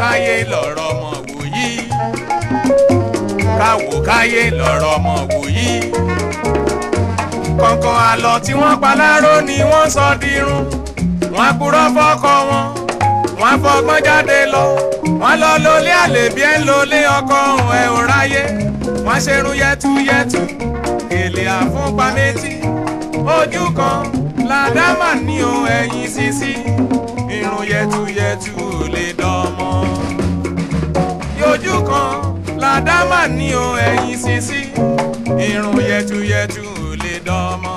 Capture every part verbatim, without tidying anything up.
káyé lọ̀rọ̀ ọmọ wòyí káwò káyé lọ̀rọ̀ ọmọ wòyí kọ̀ǹkọ̀ àlọ́ tí wọ́n pa láró ni wọ́n sọ dirun wọ́n purọ́ fọ́kọ wọn wọ́n fọgbọ́n jáde lọ wọ́n lọ lólé àlè bí ẹ̀ ń lólé ọkọ ẹ̀ ò ráyé wọ́n ṣerun yẹtuyẹtu èlé àfúnpá méjì ojú kan làdámà ní o ẹ̀yìn sísí irun yẹtuyẹtu ò lè dánmọ ojú kan làdámà ní o ẹ̀yìn sísí irun yẹtuyẹtu ò lè dánmọ.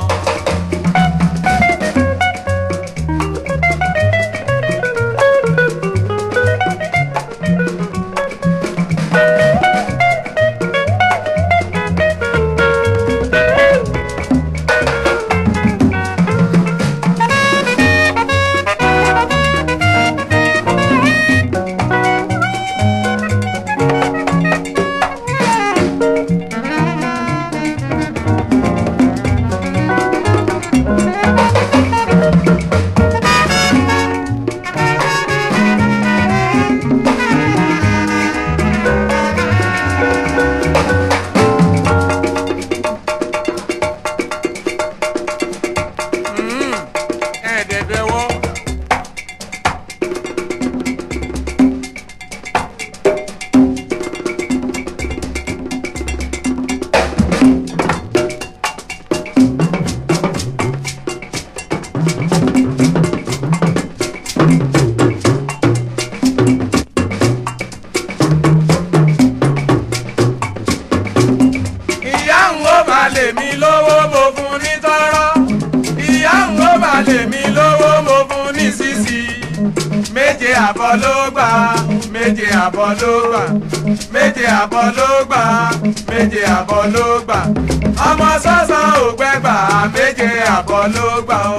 lèmi lówó mo fún ní tọ́rọ́ ìyá ń ló bá lèmi lówó mo fún ní sísì méje àbọ̀ ló gbà méje àbọ̀ ló gbà méje àbọ̀ ló gbà méje àbọ̀ ló gbà ọmọ sọ́sàn ò gbẹ́gbà méje àbọ̀ ló gbà o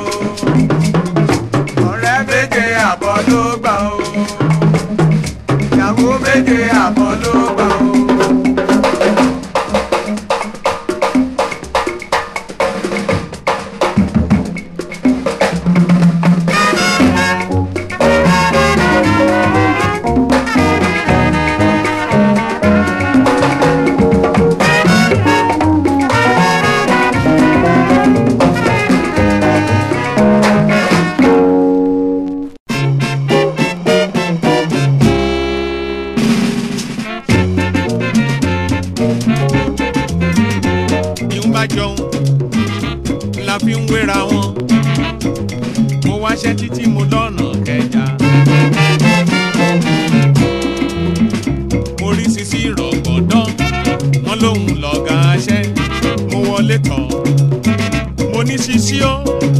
ọ̀rẹ́ méje àbọ̀ ló gbà o ìyàwó méje àbọ̀ ló gbà o. La fi ń wéra wọn mo wáṣẹ́ títí mo lọ́nà kẹjà mo rí sisi rọ̀gbọ̀dán wọn lòun lọ̀gá aṣẹ́ mo wọlé tọ̀ mo ní sisi ó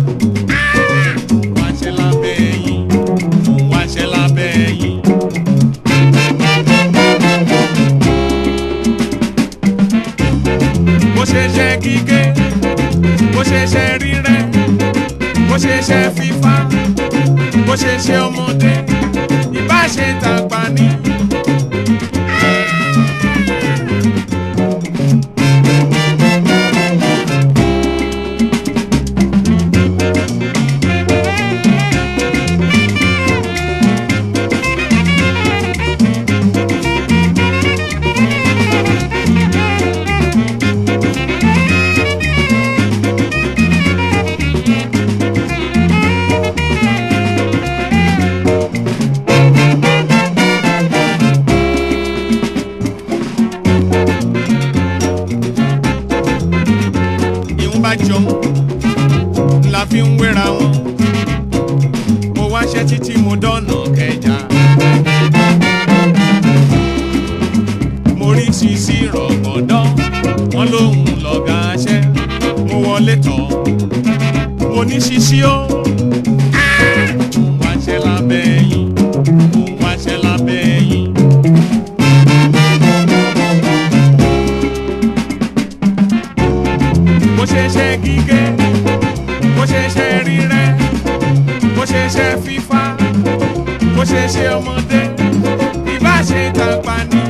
wáṣẹ́ lábẹ́ yín mo wáṣẹ́ lábẹ́ yín. bó ṣe ṣe kíké bó ṣe ṣe rírẹ́ bó ṣe ṣe fífá bó ṣe ṣe ọmọdé ìbá ṣe tàgbà ní. La fi ń wéra wọn mo wáṣẹ́ títí mo dọ́nà kẹjà mo rí sisi rọ̀gbọ̀dán wọn lòun lọ̀gá aṣẹ́ mo wọlé tọ̀ mo ní sisi ó mo wáṣẹ́ lábẹ́ yín mo wáṣẹ́ lábẹ́ yín. bó ṣe ṣe gígé bó ṣe ṣe rírẹ́ bó ṣe ṣe fífá bó ṣe ṣe ọmọdé ìbá ṣe tàgbà ní.